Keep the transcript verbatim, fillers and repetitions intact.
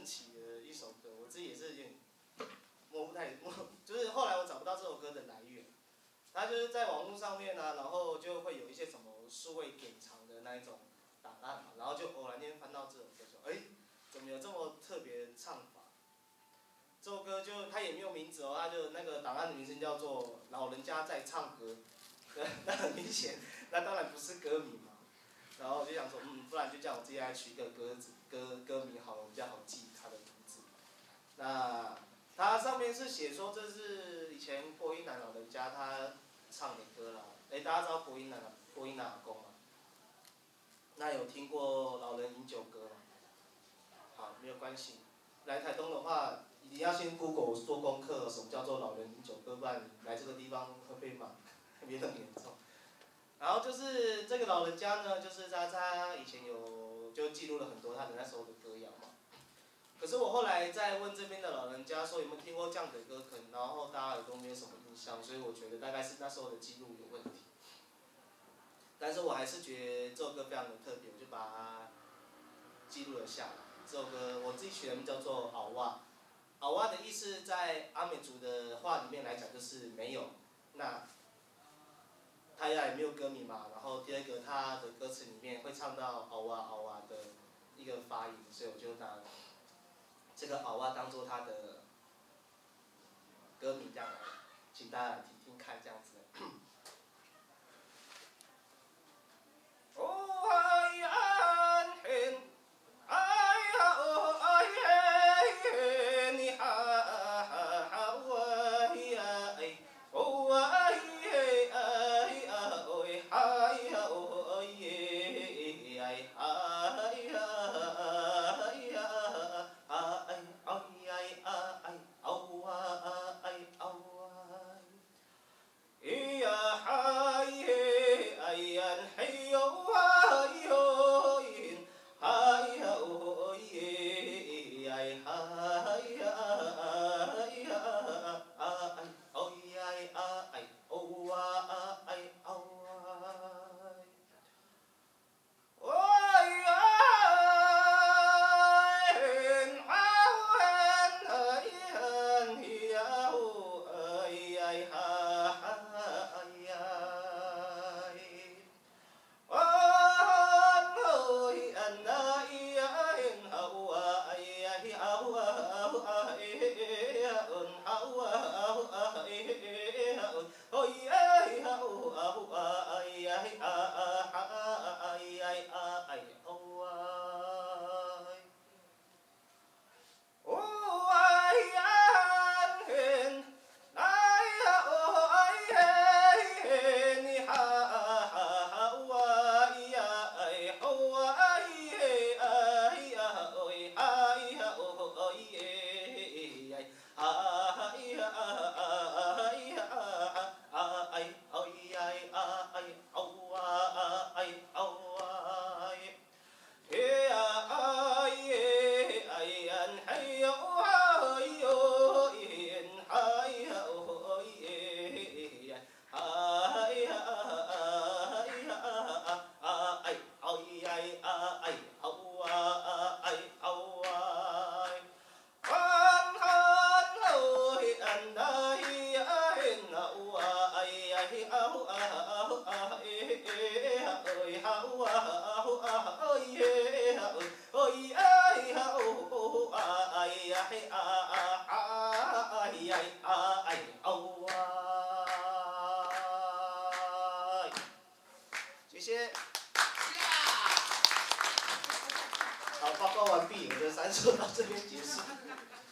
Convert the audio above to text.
神奇的一首歌，我自己也是有点摸不太摸，就是后来我找不到这首歌的来源。它就是在网络上面啊，然后就会有一些什么数位典藏的那一种档案嘛，然后就偶然间翻到这首歌，说，哎，怎么有这么特别的唱法？这首歌就它也没有名字哦，它就那个档案的名称叫做《老人家在唱歌》，那很明显，那当然不是歌名嘛。然后我就想说，嗯，不然就叫我自己来取一个歌字歌歌名好了，比较好记它的名字。那它上面是写说这是以前播音男老人家他唱的歌啦。哎，大家知道播音男播音男阿公吗？那有听过老人饮酒歌吗？好，没有关系。来台东的话，你要先 Google 做功课，什么叫做老人饮酒歌，不然你来这个地方会被骂，别那么严重。然后就是这个老人家呢，就是他他以前有就记录了很多他的那时候的歌谣嘛。可是我后来在问这边的老人家说有没有听过这样的歌，可能然后大家也都没有什么印象，所以我觉得大概是那时候的记录有问题。但是我还是觉得这首歌非常的特别，我就把它记录了下来。这首歌我自己取的名叫做“嗷哇”，“嗷哇”的意思在阿美族的话里面来讲就是没有。那他也没有歌名嘛，然后第二个他的歌词里面会唱到“嗷哇嗷哇”的一个发音，所以我就拿这个“嗷哇”当做他的歌名这样来，请大家来听听看这样子。谢谢。好，报告完毕，我的三首到这边结束。